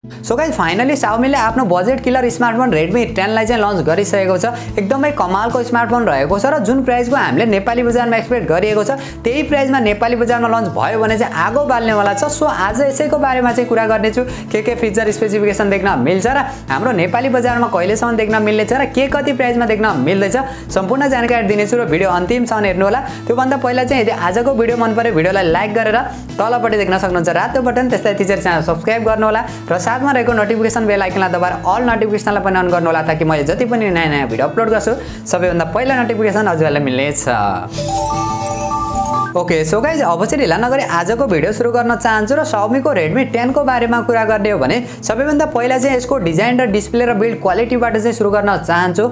So guys finally Xiaomi ले आफ्नो budget killer smartphone Redmi 10 लाई चाहिँ लन्च गरिसकेको छ। एकदमै कमालको स्मार्टफोन रहेको छ र जुन प्राइसको हामीले नेपाली बजारमा एक्सपेक्ट गरिएको छ त्यही प्राइसमा नेपाली बजारमा लन्च भयो भने चाहिँ आगो बाल्नेवाला छ। सो आज यसैको बारेमा चाहिँ कुरा गर्ने छु, के फीचर स्पेसिफिकेसन देख्न मिल्छ र हाम्रो नेपाली बजारमा कहिलेसम्म देख्न मिल्नेछ र के कति प्राइसमा देख्न मिल्दैछ सम्पूर्ण जानकारी दिनेछु र भिडियो अन्तिमसम्म हेर्नु होला। त्यो भन्दा पहिला चाहिँ यदि आजको भिडियो मन पर्यो भिडियोलाई लाइक गरेर तलपट्टि देख्न सक्नुहुन्छ रातो बटन, त्यसलाई टिचर च्यानल सब्स्क्राइब गर्नु होला र साथमा रहेको नोटिफिकेसन बेल आइकनलाई दबाएर अल नोटिफिकेसनलाई पनि अन गर्नु होला ताकि मैले जति पनि नयाँ भिडियो अपलोड गर्छु सबैभन्दा पहिला नोटिफिकेसन हजुरलाई मिल्नेछ। ओके सो गाइज अब चाहिँ ढिला नगरी आजको भिडियो सुरु गर्न चाहन्छु र Xiaomi को Redmi 10 को बारेमा कुरा गर्ने हो भने सबैभन्दा पहिला चाहिँ यसको डिजाइन र डिस्प्ले र बिल्ड क्वालिटीबाट चाहिँ सुरु गर्न चाहन्छु।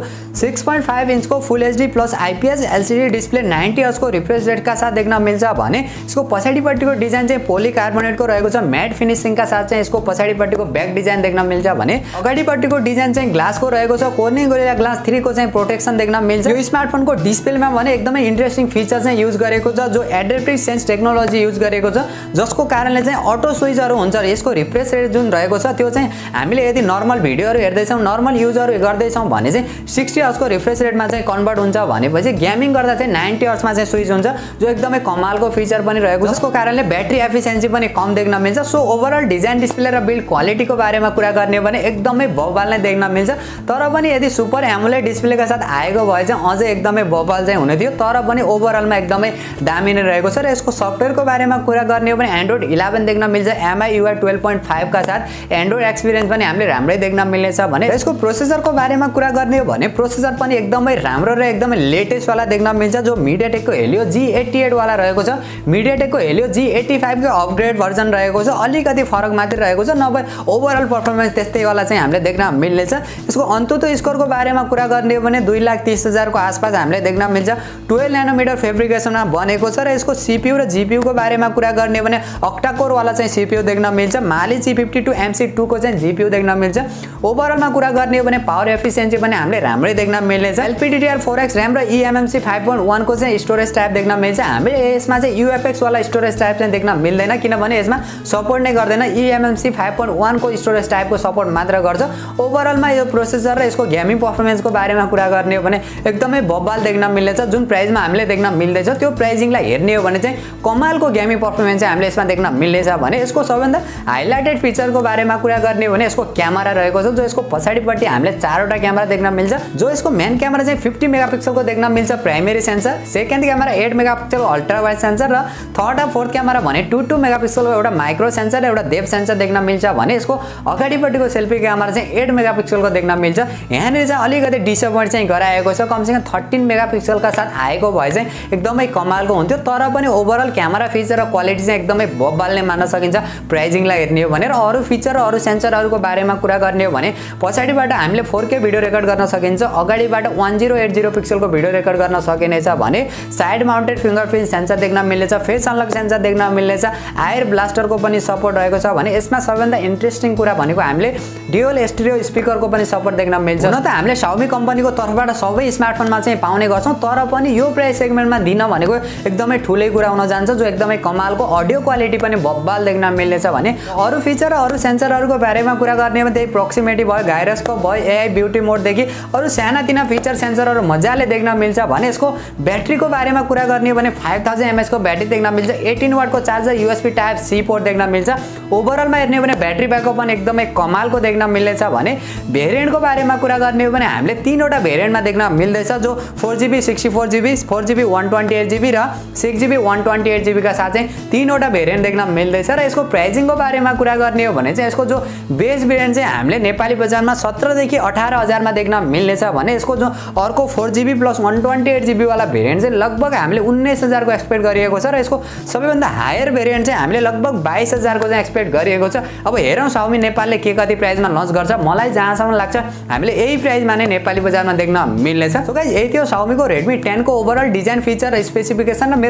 6.5 इन्चको full HD plus IPS LCD display 90 हर्ट्जको रिफ्रेश रेटका साथ देख्न मिल्छ भने यसको पछाडिपट्टिको डिजाइन चाहिँ पोलिकार्बोनेटको रहेको छ। म्याट फिनिशिङका साथ चाहिँ यसको पछाडिपट्टिको ब्याक डिजाइन देख्न मिल्छ भने अगाडिपट्टिको डिजाइन चाहिँ ग्लासको रहेको छ। कोर्निङ गोरिल्ला ग्लास 3 को चाहिँ प्रोटेक्सन देख्न मिल्छ। यो स्मार्टफोनको डिस्प्लेमा भने एकदमै इन्ट्रेस्टिङ फीचर चाहिँ युज गरेको छ जो एडेप्टिभ सेन्स टेक्नोलोजी युज गरेको छ जसको कारणले चाहिँ अटो स्विचहरु हुन्छ। यसको रिफ्रेश रेट जुन रहेको छ त्यो चाहिँ हामीले यदि नर्मल भिडियोहरु हेर्दैछौं नर्मल युजहरु गर्दैछौं भने चाहिँ 60 हर्ट्जको रिफ्रेश रेटमा चाहिँ कन्भर्ट हुन्छ भनेपछि गेमिङ गर्दा चाहिँ 90 हर्ट्जमा चाहिँ स्विच हुन्छ जो एकदमै कमालको फीचर पनि रहेको छ जसको कारणले ब्याट्री एफिसिएन्सी पनि कम देख्न मिल्छ। सो ओभरअल डिजाइन डिस्प्ले र बिल्ड क्वालिटीको बारेमा कुरा गर्ने हो भने एकदमै बवाल नै देख्न मिल्छ। तर पनि यदि सुपर एमोलेड डिस्प्लेका साथ आएको भए चाहिँ अझै एकदमै बवाल चाहिँ हुने थियो। तर पनि ओभरअलमा एकदमै दामी नै रहेको छ र यसको सफ्टवेयरको बारेमा कुरा गर्ने हो भने एन्ड्रोइड 11 देख्न मिल्छ। MIUI 12.5 का साथ एन्ड्रोइड एक्सपिरियन्स पनि हामीले राम्रै देख्न मिल्नेछ भने यसको प्रोसेसरको बारेमा कुरा गर्ने हो भने प्रोसेसर पनि एकदमै राम्रो र एकदमै लेटेस्ट वाला देख्न मिल्छ जो MediaTek को Helio G88 वाला रहेको छ। MediaTek को Helio G85 को अपग्रेड भर्जन रहेको छ। अलिकति फरक मात्र रहेको छ नभए ओभरअल परफर्मेन्स त्यस्तै वाला चाहिँ हामीले देख्न मिल्नेछ। यसको अन्तुतो स्कोरको बारेमा कुरा गर्ने हो भने 2,30,000 को आसपास हामीले देख्न मिल्छ। 12 नैनोमिटर फेब्रिकेसनमा बनेको छ र यसको CPU र GPU को बारेमा कुरा गर्ने हो भने octa core वाला चाहिँ CPU देख्न मिल्छ। Mali G52 MC2 को चाहिँ GPU देख्न मिल्छ। ओभरअलमा कुरा गर्ने हो भने पावर एफिसिएन्सी पनि हामीले राम्रै देख्न मिल्नेछ। LPDDR4X RAM र eMMC 5.1 को चाहिँ स्टोरेज टाइप देख्न मिल्छ। हामीले यसमा चाहिँ UFX वाला स्टोरेज टाइप चाहिँ देख्न मिल्दैन किनभने यसमा सपोर्ट नै गर्दैन। eMMC 5.1 को स्टोरेज टाइपको सपोर्ट मात्र गर्छ। ओभरअलमा यो प्रोसेसर र यसको गेमिङ परफर्मेन्सको बारेमा कुरा गर्ने हो भने एकदमै बवाल देख्न मिल्नेछ। जुन प्राइसमा हामीले देख्न मिल्दैछ त्यो प्राइसिङलाई हेर्ने हो भने चाहिँ कमालको गेमिङ परफर्मेन्स चाहिँ हामीले यसमा देख्न मिल्नेछ भने यसको सबैभन्दा हाइलाइटेड फीचरको बारेमा कुरा गर्ने हो भने यसको क्यामेरा रहेको छ जो यसको पछाडिपट्टि हामीले चारवटा क्यामेरा देख्न मिल्छ। जो यसको मेन क्यामेरा चाहिँ 50 मेगापिक्सलको देख्न मिल्छ प्राइमेरी सेन्सर, सेकेन्ड क्यामेरा 8 मेगापिक्सलको अल्ट्रा वाइड सेन्सर र थर्ड र फोर्थ क्यामेरा भने 2 मेगापिक्सलको एउटा माइक्रो सेन्सर र एउटा डेप्थ सेन्सर देख्न मिल्छ भने यसको अगाडिपट्टिको सेल्फी क्यामेरा चाहिँ 8 मेगापिक्सलको देख्न मिल्छ। यहाँनिर चाहिँ अलिकति डिसअपोइन्ट चाहिँ गराएको छ। कमसेकम 13 मेगापिक्सलका साथ आएको भए चाहिँ एकदमै कमालको हुन्थ्यो। तर पनि ओभरअल क्यामेरा फीचर र क्वालिटी चाहिँ एकदमै बवाल नै मान्न सकिन्छ प्राइसिङलाई हेर्ने हो भने। र अरु फीचर र अरु सेन्सरहरुको बारेमा कुरा गर्ने हो भने पछाडिबाट हामीले 4K भिडियो रेकर्ड गर्न सकिन्छ। अगाडिबाट 1080 पिक्सलको भिडियो रेकर्ड गर्न सकिनेछ भने साइड माउन्टेड फिंगरप्रिन्ट सेन्सर देख्न मिल्नेछ। फेस अनलक सेन्सर देख्न मिल्नेछ। आयर ब्लास्टरको पनि सपोर्ट रहेको छ भने यसमा सबैभन्दा इन्ट्रेस्टिङ कुरा भनेको हामीले ड्युअल स्टेरियो स्पिकरको पनि सपोर्ट देख्न मिल्छ। हुन त हामीले Xiaomi कम्पनीको तर्फबाट सबै स्मार्टफोनमा चाहिँ पाउने गर्छौं तर पनि यो प्राइस सेगमेन्टमा दिन भनेको एकदमै ठूलै कुरा हुन जान्छ जो एकदमै कमालको अडियो क्वालिटी पनि बब्बाल देख्न मिल्नेछ भने अरु फीचर र अरु सेन्सरहरुको बारेमा कुरा गर्ने हो भने त्यही प्रोक्सिमिटी भयो, गाइरोस्कोप भयो, AI ब्युटी मोड देखि अरु सानातिना फीचर सेन्सरहरु मजाले देख्न मिल्छ भने यसको ब्याट्रीको बारेमा कुरा गर्ने हो भने 5000 mAh को ब्याट्री देख्न मिल्छ। 18 वाट को charger USB type C port देख्न मिल्छ। ओभरअलमा हेर्ने हो भने ब्याट्री ब्याकअप पनि एकदमै कमालको देख्न मिल्नेछ भने भेरिएन्टको बारेमा कुरा गर्ने हो भने हामीले तीनवटा भेरिएन्टमा देख्न मिल्दैछ जो 4GB 64GB 4GB 128GB र 6GB 128GB का साथ चाहिँ तीनवटा भेरिएन्ट देख्न मिल्दैछ। र यसको प्राइसिङको बारेमा कुरा गर्ने हो भने चाहिँ यसको जो बेस भेरिएन्ट चाहिँ हामीले नेपाली बजारमा 17 देखि 18000 मा देख्न मिल्नेछ भने यसको जो अर्को 4GB प्लस 128GB वाला भेरिएन्ट चाहिँ लगभग हामीले 19000 को एक्सपेक्ट गरिएको छ र यसको सबैभन्दा हायर भेरिएन्ट चाहिँ हामीले लगभग 22000 को चाहिँ एक्सपेक्ट गरिएको छ। अब हेरौं Xiaomi नेपालले के कति प्राइसमा लन्च गर्छ। मलाई जहाँसम्म लाग्छ हामीले यही प्राइसमा नै नेपाली बजारमा देख्न मिल्नेछ। सो गाइस यही थियो Xiaomi को Redmi 10 को ओभरअल डिजाइन फीचर र स्पेसिफिकेसन र मेरो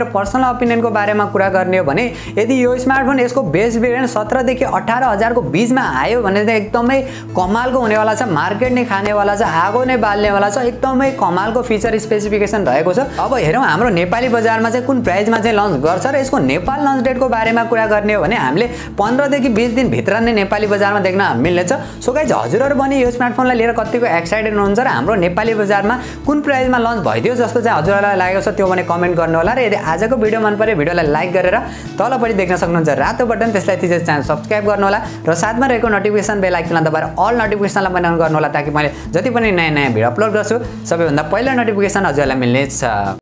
मेरो पर्सनल ओपिनियनको बारेमा कुरा गर्ने हो भने यदि यो स्मार्टफोन यसको बेस भेरिएन्ट 17 देखि 18,000 को बीचमा आयो भने चाहिँ एकदमै कमालको हुनेवाला छ, मार्केट नै खानेवाला छ, आगो नै बाल्नेवाला छ, एकदमै कमालको फिचर स्पेसिफिकेसन रहेको छ। अब हेरौँ हाम्रो नेपाली बजारमा चाहिँ कुन प्राइसमा चाहिँ लन्च गर्छ र यसको नेपाल लन्च डेटको बारेमा कुरा गर्ने हो भने हामीले 15 देखि 20 दिन भित्र नै नेपाली बजारमा देख्न मिल्नेछ। सो गाइज हजुरहरू पनि यो स्मार्टफोनलाई लिएर कतिको एक्साइटेड हुनुहुन्छ र हाम्रो नेपाली बजारमा कुन प्राइसमा लन्च भइदियो जस्तो चाहिँ हजुरहरूलाई लागेको छ त्यो भने कमेन्ट गर्नु होला। र यदि आजको भिडियो मन पर्यो भिडियोलाई लाइक गरेर तलपट्टि देख्न सक्नुहुन्छ रातो बटन, त्यसलाई थिचेर च्यानल सब्स्क्राइब गर्नु होला र साथमा रहेको नोटिफिकेसन बेल आइकनलाई दबाएर अल नोटिफिकेसनलाई पनि अन गर्नु होला ताकि मैले जति पनि नयाँ भिडियो अपलोड गर्छु सबैभन्दा पहिला नोटिफिकेसन हजुरलाई मिल्नेछ।